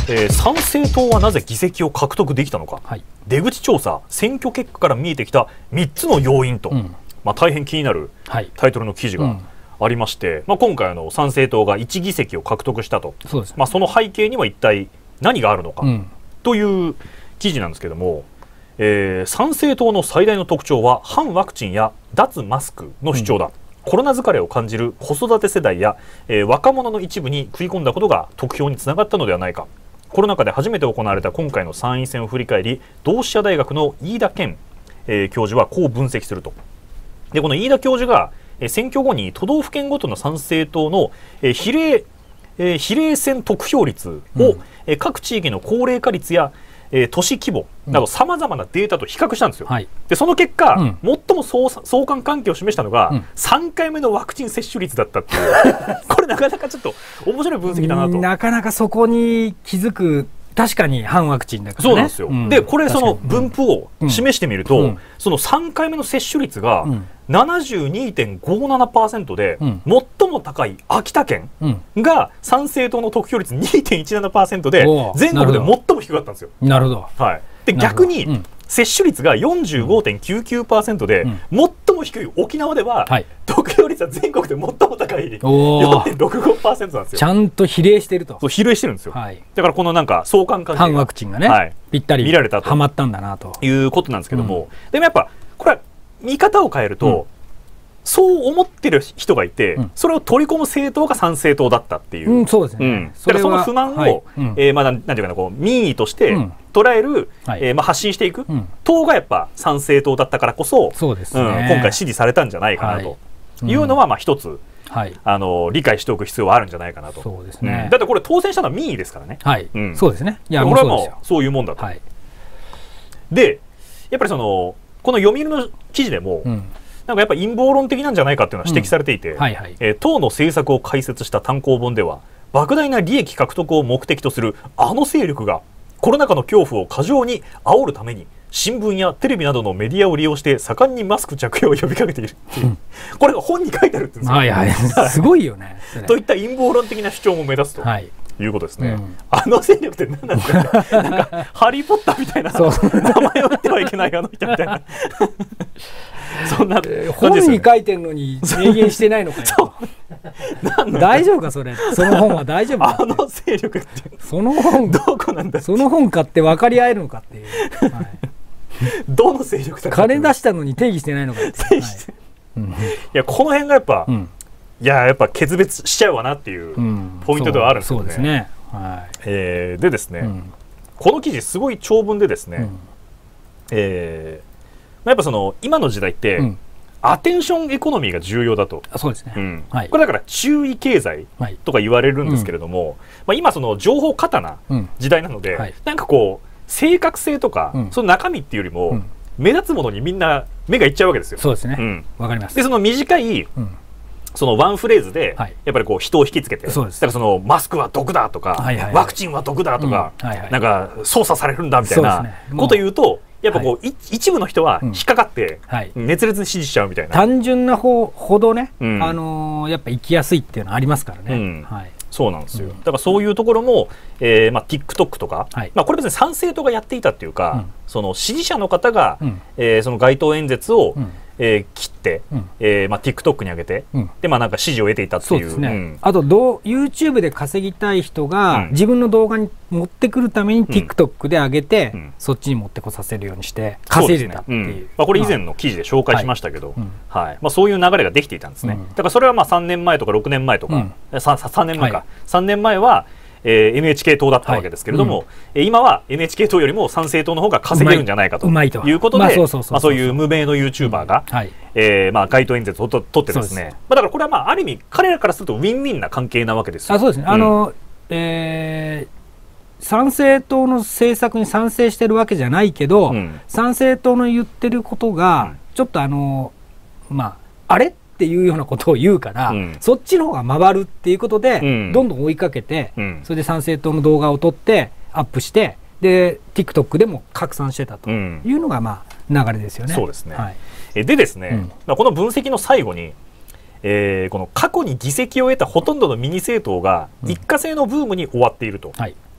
参政党はなぜ議席を獲得できたのか、はい、出口調査選挙結果から見えてきた3つの要因と、大変気になるタイトルの記事がありまして、今回参政党が1議席を獲得したと、その背景には一体何があるのか、という記事なんですけども、参政党の最大の特徴は反ワクチンや脱マスクの主張だ、コロナ疲れを感じる子育て世代や、若者の一部に食い込んだことが得票につながったのではないか。コロナ禍で初めて行われた今回の参院選を振り返り、同志社大学の飯田健、教授はこう分析すると。でこの飯田教授が、選挙後に都道府県ごとの参政党の、比例選得票率を、各地域の高齢化率や都市規模などさまざまなデータと比較したんですよ。でその結果、最も相関関係を示したのが、3回目のワクチン接種率だったっていうこれなかなかちょっと面白い分析だなと。 なかなかそこに気づく。確かに反ワクチンだからね。 そうなんですよ。でこれその分布を示してみると、その3回目の接種率が 72.57% で、最も高い秋田県が参政党の得票率 2.17% で全国で最も低かったんですよ。 なるほど。 はい。で逆に接種率が 45.99% で、最も低い沖縄では、得票率は全国で最も高い 4.65% なんですよ。 ちゃんと比例してると。 そう比例してるんですよ。だからこのなんか相関関係が反ワクチンがね、ぴったり見られたとはまったんだなということなんですけども、でもやっぱこれは見方を変えると、そう思ってる人がいて、それを取り込む政党が参政党だったっていう、 そうですね。 だからその不満をなんていうかな、こう民意として捉える、発信していく党がやっぱ参政党だったからこそ、今回支持されたんじゃないかなというのは一つ理解しておく必要はあるんじゃないかなと。そうですね。だってこれ当選したのは民意ですからね。 そうですね。 これはもうそういうもんだと。でやっぱりこの読売の記事でも、なんかやっぱ陰謀論的なんじゃないかっていうのは指摘されていて、党の政策を解説した単行本では、莫大な利益獲得を目的とするあの勢力がコロナ禍の恐怖を過剰に煽るために新聞やテレビなどのメディアを利用して盛んにマスク着用を呼びかけているっていう、これが本に書いてあるって言うんですよ。 すごいよね。 といった陰謀論的な主張も目指すということですね。あの勢力って何なんですかね。なんかハリー・ポッターみたいな名前を言ってはいけないあの人みたいな。そんな本に書いてるのに明言してないのかよ。大丈夫かそれ。その本は大丈夫か。 あの勢力ってその本どこなんだ。 その本買って分かり合えるのかっていう。 どの勢力だ。 金出したのに定義してないのかって。いやこの辺がやっぱやっぱ決別しちゃうわなっていうポイントではあるんですよね。そうですね。でですね、この記事すごい長文でですね、やっぱ今の時代って、アテンションエコノミーが重要だと。 そうですね。 これだから注意経済とか言われるんですけれども、今情報過多な時代なので、なんかこう正確性とか、その中身っていうよりも、目立つものにみんな目がいっちゃうわけですよ。 そうですね。わかります。 でその短いワンフレーズでやっぱりこう人を引きつけて、だからマスクは毒だとか、ワクチンは毒だとか、なんか操作されるんだみたいなことを言うと、やっぱこう一部の人は引っかかって熱烈に支持しちゃうみたいな。 単純な方ほどね、やっぱ生きやすいっていうのはありますからね。 そうなんですよ。だからそういうところもTikTok とか、これ別に参政党がやっていたっていうか、その支持者の方がその街頭演説を切ってTikTok に上げて、でなんか支持を得ていたっていう。 あとYouTube で稼ぎたい人が自分の動画に持ってくるために TikTok で上げて、そっちに持ってこさせるようにして稼いでたっていう。 これ以前の記事で紹介しましたけど、そういう流れができていたんですね。だからそれは3年前とか6年前とか、3年前か、3年前はNHK 党だったわけですけれども、今は NHK 党よりも参政党の方が稼げるんじゃないかということで、そういう無名の YouTuber が街頭演説を取ってですね、だからこれはある意味彼らからするとウィンウィンな関係なわけですよ。 そうですね。参政党の政策に賛成してるわけじゃないけど、参政党の言ってることがちょっとあれっていうようなことを言うから、そっちの方が回るっていうことで、どんどん追いかけて、それで参政党の動画を撮ってアップして、で TikTok でも拡散してたというのが流れですよね。 そうですね。でですね、この分析の最後に、この過去に議席を得たほとんどのミニ政党が一過性のブームに終わっていると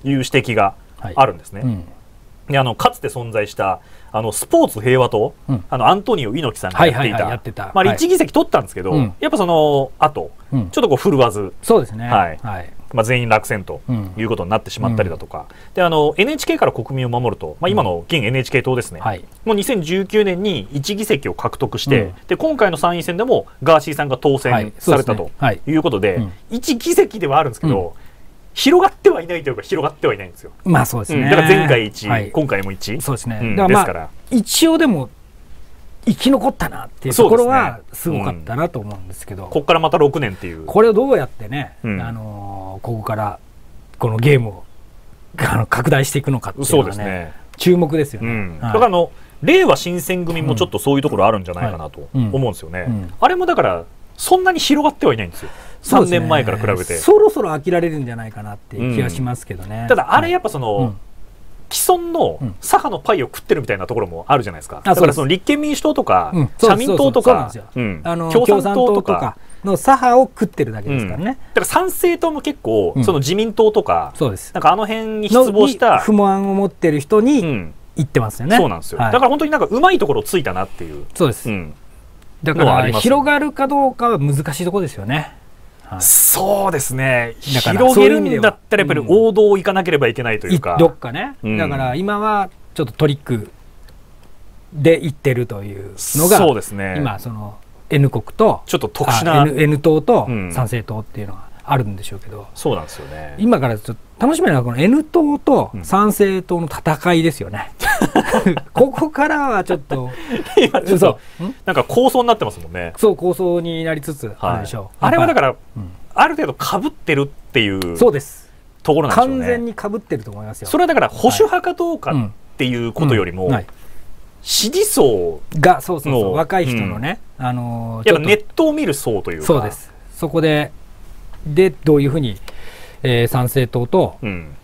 いう指摘があるんですね。でかつて存在したスポーツ平和党、アントニオ猪木さんがやっていた1議席取ったんですけど、やっぱその後、ちょっとこう振るわず、 そうですね、 全員落選ということになってしまったりだとか、でNHK から国民を守ると、今の現 NHK 党ですね、もう2019年に1議席を獲得して、で今回の参院選でもガーシーさんが当選されたということで、1議席ではあるんですけど、広がってはいないというか広がってはいないんですよ。 まあそうですね。 だから前回1、今回も1。 そうですね。だから一応でも生き残ったなっていうところはすごかったなと思うんですけど、 ここからまた6年っていう。 これをどうやってね、ここからこのゲームを拡大していくのかっていうのはね、注目ですよね。 だから令和新選組もちょっとそういうところあるんじゃないかなと思うんですよね。あれもだからそんなに広がってはいないんですよ。3年前から比べて、 そろそろ飽きられるんじゃないかなっていう気がしますけどね。 ただあれやっぱその、既存の左派のパイを食ってるみたいなところもあるじゃないですか。だからその立憲民主党とか社民党とか共産党とかの左派を食ってるだけですからね。 だから参政党も結構その自民党とかなんか辺に失望した不満を持ってる人に言ってますよね。 そうなんですよ。だから本当になんかうまいところをついたなっていう。 そうです。だから広がるかどうかは難しいところですよね。 そうですね。広げるんだったらやっぱり王道を行かなければいけないというか、 どっかね。だから今はちょっとトリックで行ってるというのが、 そうですね。 今その N 国とちょっと特殊な N 党と参政党っていうのがあるんでしょうけど、 そうなんですよね。 今からちょっと楽しみなのはこの N 党と参政党の戦いですよね。ここからはちょっと今ちょっとなんか構想になってますもんね。 そう、構想になりつつあるでしょう。 あれはだからある程度かぶってるっていうそうですところなんですよね。 完全にかぶってると思いますよ。 それはだから保守派かどうかっていうことよりも支持層がそう若い人のね、 やっぱネットを見る層というか、 そうです。そこでどういうふうに参政党と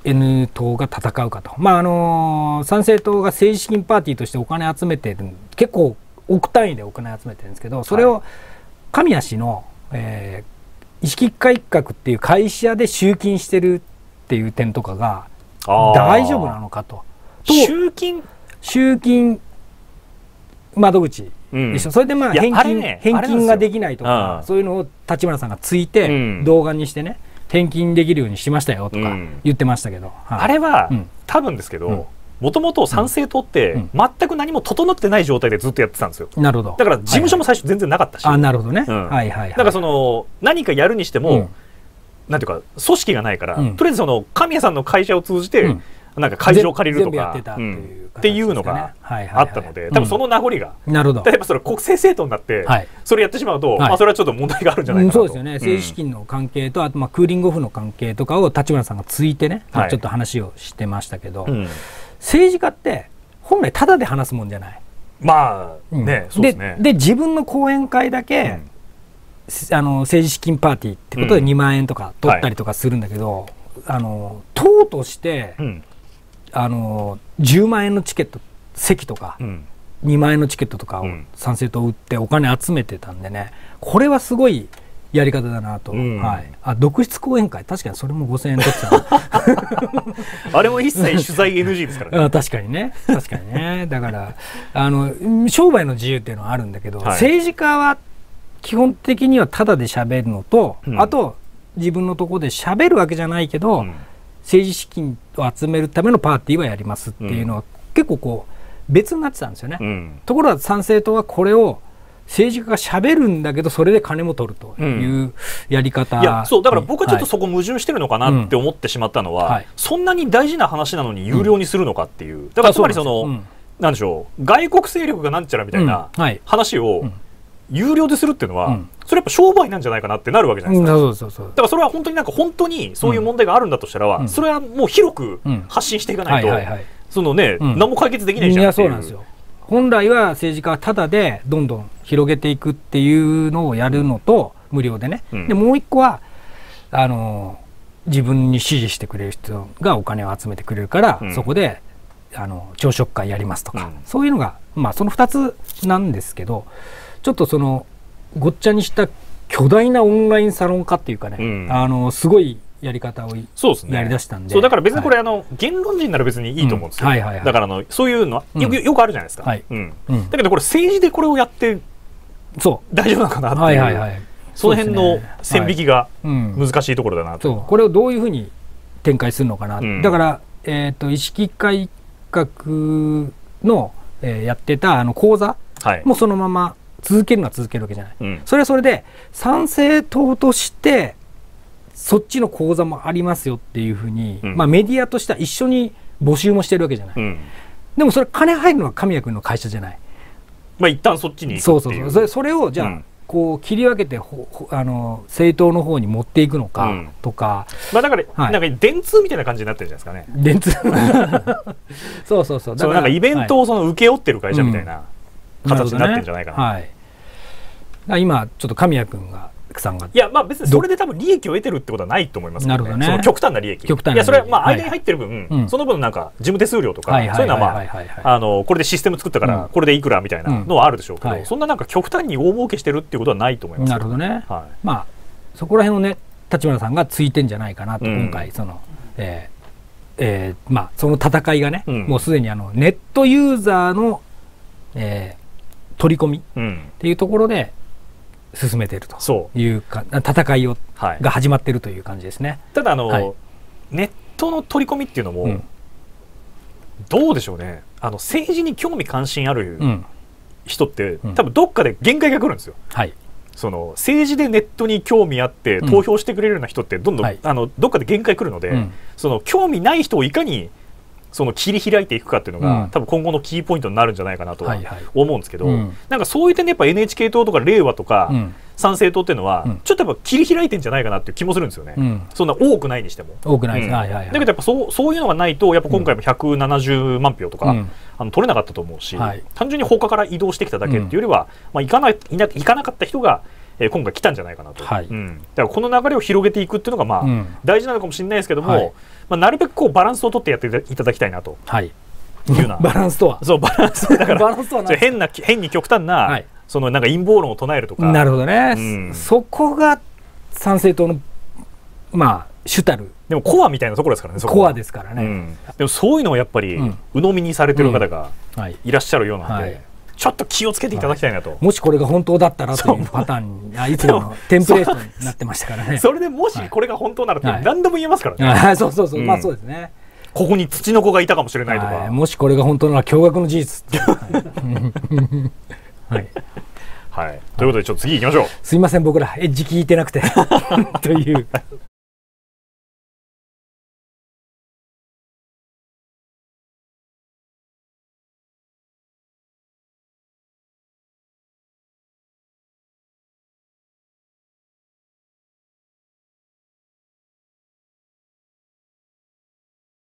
N 党が戦うかと、参政党が政治資金パーティーとしてお金集めてる、結構億単位でお金集めてるんですけど、それを神谷氏の、意識改革っていう会社で集金してるっていう点とかが大丈夫なのかと。 集金窓口でしょ。それで返金ができないとか、そういうのを立花さんがついて動画にしてね、返金できるようにしましたよとか言ってましたけど、 あれは多分ですけど、もともと参政党って全く何も整ってない状態でずっとやってたんですよ。 なるほど。 だから事務所も最初全然なかったし、 なるほどね。だからその何かやるにしても、なんていうか組織がないから、とりあえずその神谷さんの会社を通じてなんか会場を借りるとかっていうのがあったので、多分その名残が、例えばそれ国政政党になってそれやってしまうと、それはちょっと問題があるんじゃないかなと。 そうですよね。政治資金の関係と、あとクーリングオフの関係とかを立花さんがついてね、ちょっと話をしてましたけど、政治家って本来タダで話すもんじゃない。 そうですね。 で自分の講演会だけ政治資金パーティーってことで2万円とか取ったりとかするんだけど、党として10万円のチケット席とか、2万円のチケットとかを参政党売ってお金集めてたんでね、これはすごいやり方だなと。独筆講演会、確かにそれも5000円取ってたあれも一切取材 NG ですからね。 確かにね。だから商売の自由っていうのはあるんだけど、政治家は基本的にはタダで喋るのと、あと自分のところで喋るわけじゃないけど、政治資金を集めるためのパーティーはやりますっていうのは結構こう別になってたんですよね。ところが参政党はこれを政治家が喋るんだけどそれで金も取るというやり方、 そうだから僕はちょっとそこ矛盾してるのかなって思ってしまったのは、そんなに大事な話なのに有料にするのかっていう、だからつまりそのなんでしょう、外国勢力がなんちゃらみたいな話を有料でするっていうのは、それやっぱ商売なんじゃないかなってなるわけじゃないですか。だからそれは本当にそういう問題があるんだとしたら、それはもう広く発信していかないと、そのね、何も解決できないじゃんっていう。 そうなんですよ。本来は政治家はタダでどんどん広げていくっていうのをやるのと、無料でね。でもう一個は自分に支持してくれる人がお金を集めてくれるから、そこで朝食会やりますとか、そういうのがその2つなんですけど、ちょっとそのごっちゃにした巨大なオンラインサロン化っていうかね、すごいやり方をそうですね、 やりだしたんで、 そうだから別にこれ、言論人なら別にいいと思うんですよ。だからそういうのはよくあるじゃないですか。だけどこれ政治でこれをやって大丈夫なのかなっていう、その辺の線引きが難しいところだなと。 これをどういうふうに展開するのかな。だから意識改革のやってた講座もそのまま続けるのは続けるわけじゃない。それはそれで参政党としてそっちの講座もありますよっていうふうに、メディアとしては一緒に募集もしてるわけじゃない。でもそれ金入るのは神谷君の会社じゃない。 一旦そっちに行くっていう。 それをじゃあこう切り分けて政党の方に持っていくのかとか、 だからなんか電通みたいな感じになってるじゃないですかね。 電通そうだからなんかイベントを請け負ってる会社みたいな形になってるんじゃないかな。 今ちょっと神谷君さんが、 いや別にそれで多分利益を得てるってことはないと思いますけどね。その極端な利益。いやそれは間に入ってる分、その分なんか事務手数料とかそういうのはこれでシステム作ったからこれでいくらみたいなのはあるでしょうけど、そんななんか極端に大儲けしてるっていうことはないと思います。 なるほどね。そこら辺をね立花さんがついてんじゃないかなと、今回そのその戦いがね、もうすでにネットユーザーの取り込みっていうところで進めているというか、戦いが始まっているという感じですね。 ただネットの取り込みっていうのも、どうでしょうね。政治に興味関心ある人って、多分どっかで限界が来るんですよ。その政治でネットに興味あって投票してくれるような人ってどんどん、どっかで限界来るので、その興味ない人をいかにその切り開いていくかっていうのが、多分今後のキーポイントになるんじゃないかなと思うんですけど、なんかそういう点でやっぱ NHK 党とか令和とか、参政党っていうのは、ちょっとやっぱ切り開いてんじゃないかなっていう気もするんですよね。そんな多くないにしても。 多くないです。だけどやっぱそういうのがないと、やっぱ今回も170万票とか、取れなかったと思うし、単純に他から移動してきただけっていうよりは、行かなかった人が今回来たんじゃないかなと。だからこの流れを広げていくっていうのが大事なのかもしれないですけども、なるべくこうバランスを取ってやっていただきたいなというような。 バランスとは、 そうバランスだから変に極端なそのなんか陰謀論を唱えるとか。 なるほどね。そこが参政党の主たるでもコアみたいなところですからね。 コアですからね。 でもそういうのをやっぱり鵜呑みにされてる方がいらっしゃるようなので、ちょっと気をつけていただきたいなと。 もしこれが本当だったらというパターンにいつものテンプレートになってましたからね。 それでもしこれが本当ならって何でも言えますからね。 そうそうそう、そうですね。 ここにツチノコがいたかもしれないとか、 もしこれが本当なら驚愕の事実。 はい、ということでちょっと次行きましょう。 すいません、僕らエッジ聞いてなくてという